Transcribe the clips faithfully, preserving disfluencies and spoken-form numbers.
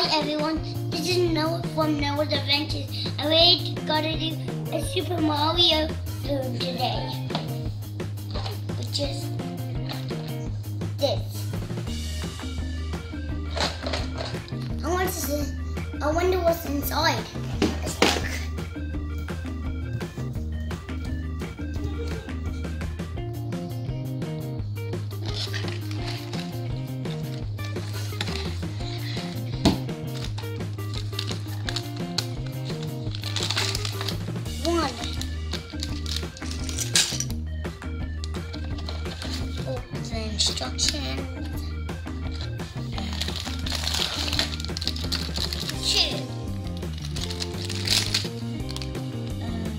Hi everyone, this is Noah from Noah's Adventures, and we're gonna do a Super Mario game today, which is this. I want to see, I wonder what's inside. Let's look. One. Oh, the instructions. Two. Um,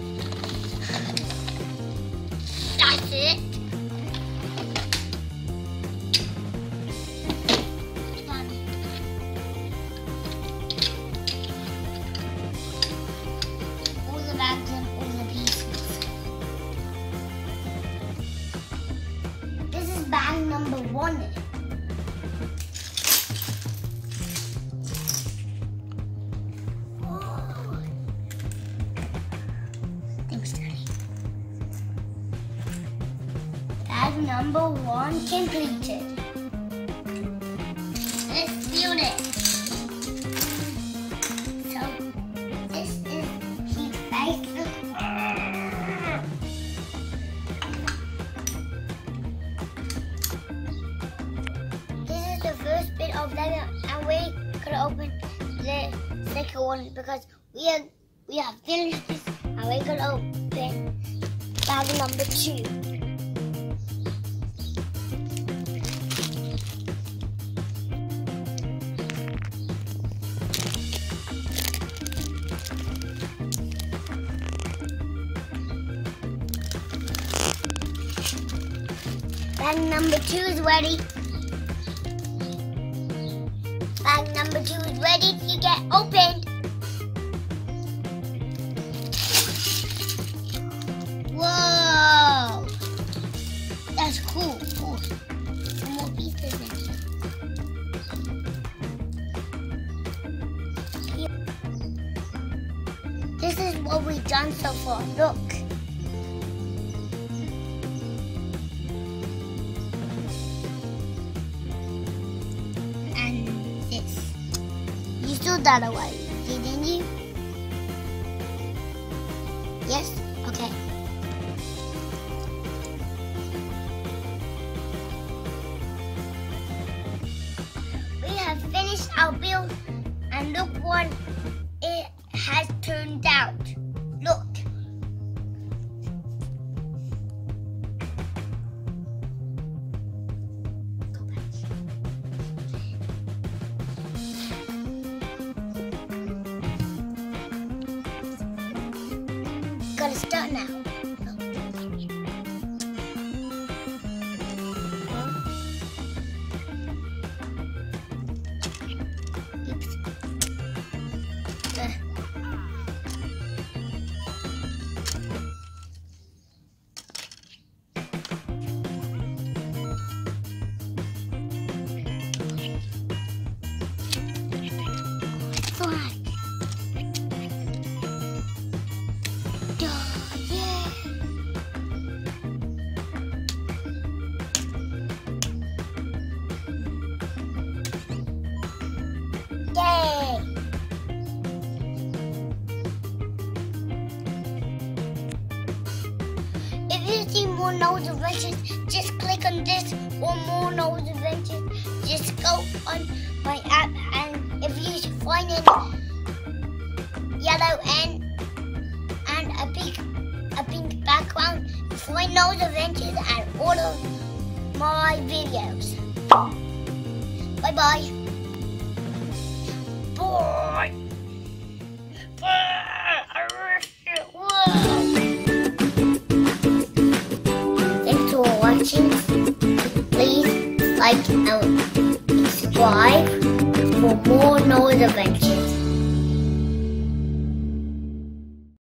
that's it. One. All the bags and all the pieces. This is bag number one. Oh. Thanks, Daddy. Bag number one completed. Let's build it. So, this is his face. This is the first bit of Lego, and we could open the second one because we have we have finished this, and we could open bag number two. Bag number two is ready. Bag number two is ready to get opened. Whoa! That's cool. Cool. Some more pieces in here. This is what we've done so far. Look. You threw that away, didn't you? Yes? Okay. We have finished our build, and look what it has turned out. Look. Gotta start now. Oops. Uh. Flag. Yay! If you see more Noah's Adventures, just click on this, or more Noah's Adventures. Just go on my app, and if you find it yellow and and a big a pink background, find Noah's Adventures and all of my videos. Bye bye. Boy. Thanks for watching. Please like and subscribe for more Noah's Adventures.